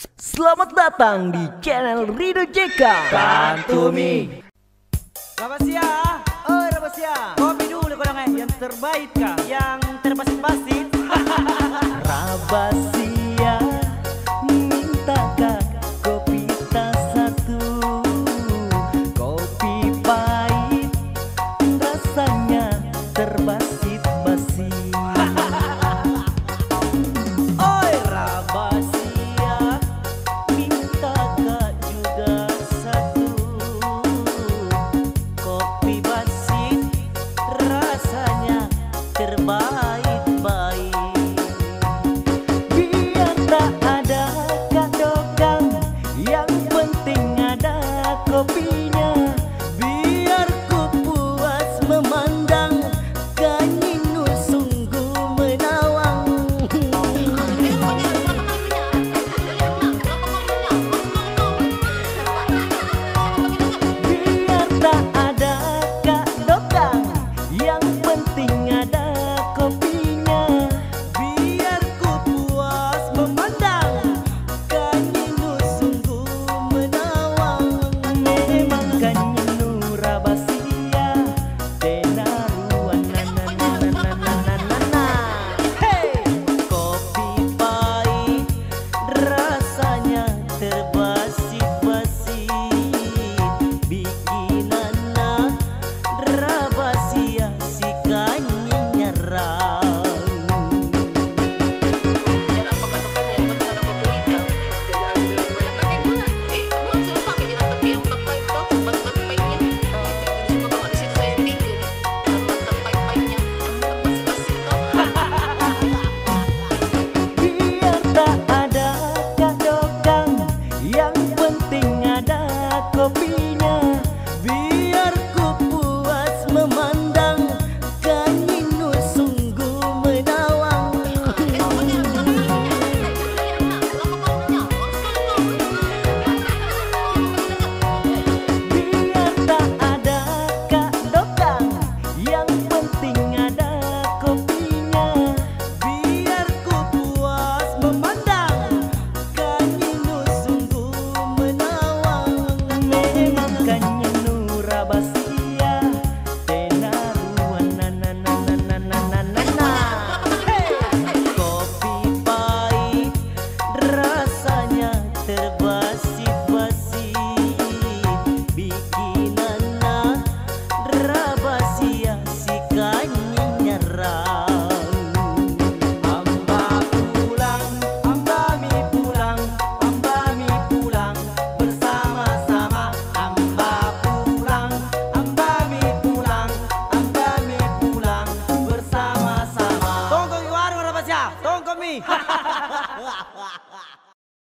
Selamat datang di channel Rido JK. Bantu mi. Rabasia, oh Rabasia, kopi dulu kau yang terbaik kah? Yang terbasit-basit. Rabasia, minta kak kopi tas satu. Kopi pahit, rasanya terbasit-basit. Oi Rabasia, minta kak juga satu. Kopi basit, rasanya terbaik-baik. Biar tak ada kadokan, yang penting ada kopinya. Biar ku puas memandang, Kaninu sungguh menawang. Biar tak ada kadokan, yang penting ada kopinya. Biar ku puas memandang, Kaninu sungguh menawang. Memang Kaninu Rabasia tenaruan na. Hey, kopi pahit rasanya terbasit-basit. Bikinanna Rabasia si Kanyi nyerang. Biar tak ada kadokan, yang penting ada kopinya. Biar ku puas memandang, Kaninu sungguh menawang. Biar tak ada kadokan, yang penting ada kopinya. Biar ku puas memandang, Kaninu sungguh menawang. Memang Kaninu Rabasia tenaruan na. Hey, kopi pahit rasanya terbasit-basit. Bikinanna Rabasia si Kanyi nyerang. Amba pulang, amba mi pulang, amba mi pulang bersama-sama. Amba pulang, amba mi pulang, amba mi pulang bersama-sama. Tunggu di warung Rabasia, tunggu mi.